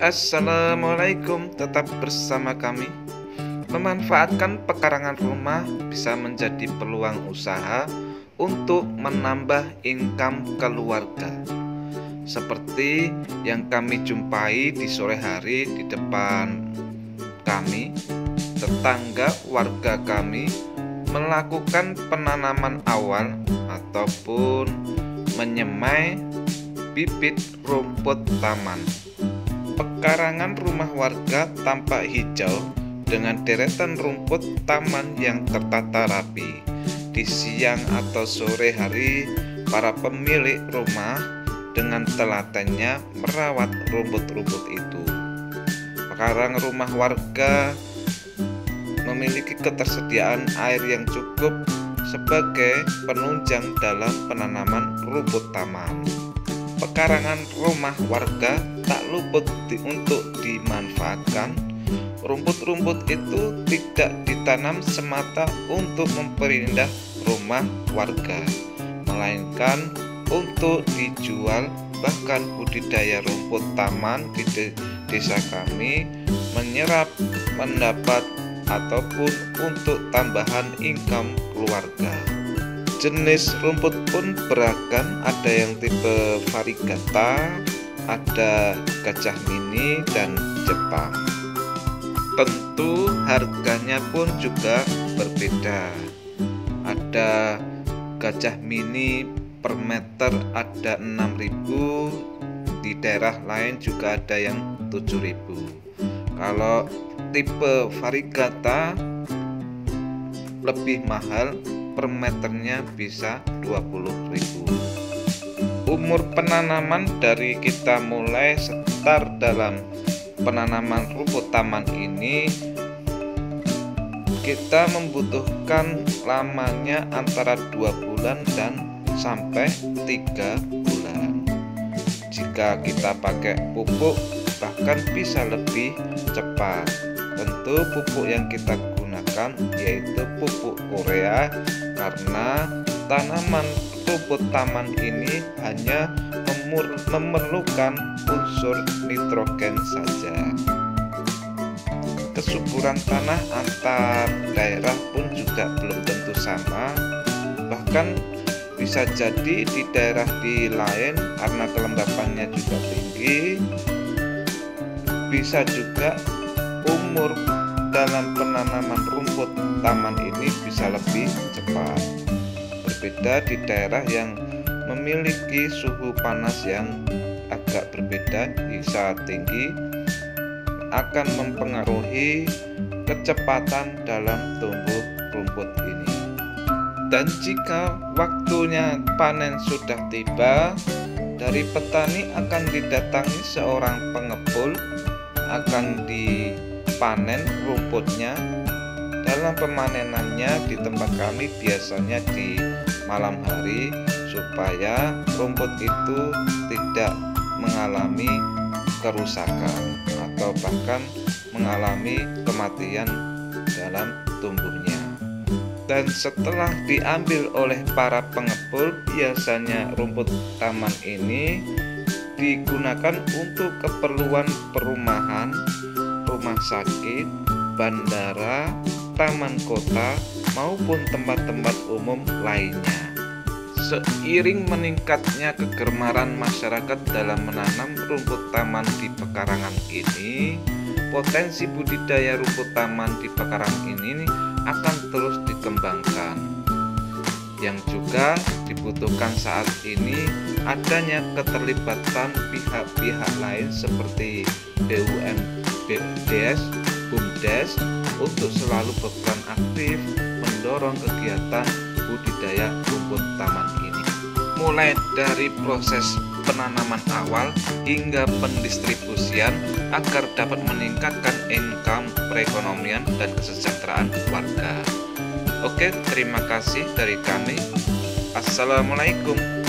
Assalamualaikum, tetap bersama kami. Memanfaatkan pekarangan rumah bisa menjadi peluang usaha untuk menambah income keluarga. Seperti yang kami jumpai di sore hari di depan kami, tetangga warga kami melakukan penanaman awal ataupun menyemai bibit rumput taman. Pekarangan rumah warga tampak hijau dengan deretan rumput taman yang tertata rapi. Di siang atau sore hari, para pemilik rumah dengan telatennya merawat rumput-rumput itu. Pekarangan rumah warga memiliki ketersediaan air yang cukup sebagai penunjang dalam penanaman rumput taman. Pekarangan rumah warga tak luput untuk dimanfaatkan. Rumput-rumput itu tidak ditanam semata untuk memperindah rumah warga, melainkan untuk dijual. Bahkan budidaya rumput taman di desa kami menyerap mendapat ataupun untuk tambahan income keluarga. Jenis rumput pun beragam, ada yang tipe variegata, ada gajah mini dan Jepang. Tentu harganya pun juga berbeda. Ada gajah mini per meter ada 6.000, di daerah lain juga ada yang 7.000. Kalau tipe variegata lebih mahal, per meternya bisa 20.000. Umur penanaman dari kita mulai start dalam penanaman rumput taman ini, kita membutuhkan lamanya antara 2 bulan dan sampai 3 bulan. Jika kita pakai pupuk bahkan bisa lebih cepat. Tentu pupuk yang kita gunakan yaitu pupuk Korea, karena tanaman rumput taman ini hanya memerlukan unsur nitrogen saja. Kesuburan tanah antar daerah pun juga belum tentu sama. Bahkan bisa jadi di daerah di lain karena kelembapannya juga tinggi, bisa juga umur dalam penanaman rumput taman ini bisa lebih cepat. Berbeda di daerah yang memiliki suhu panas yang agak berbeda, bisa tinggi, akan mempengaruhi kecepatan dalam tumbuh rumput ini. Dan jika waktunya panen sudah tiba, dari petani akan didatangi seorang pengepul, akan dipanen rumputnya. Dalam pemanenannya di tempat kami biasanya di malam hari, supaya rumput itu tidak mengalami kerusakan atau bahkan mengalami kematian dalam tumbuhnya. Dan setelah diambil oleh para pengepul, biasanya rumput taman ini digunakan untuk keperluan perumahan, rumah sakit, bandara, taman kota, maupun tempat-tempat umum lainnya. Seiring meningkatnya kegemaran masyarakat dalam menanam rumput taman di pekarangan ini, potensi budidaya rumput taman di pekarangan ini akan terus dikembangkan. Yang juga dibutuhkan saat ini adanya keterlibatan pihak-pihak lain seperti BUMDes, BUMDes untuk selalu berperan aktif mendorong kegiatan budidaya rumput taman ini, mulai dari proses penanaman awal hingga pendistribusian agar dapat meningkatkan income perekonomian dan kesejahteraan warga. Oke, terima kasih dari kami. Assalamualaikum.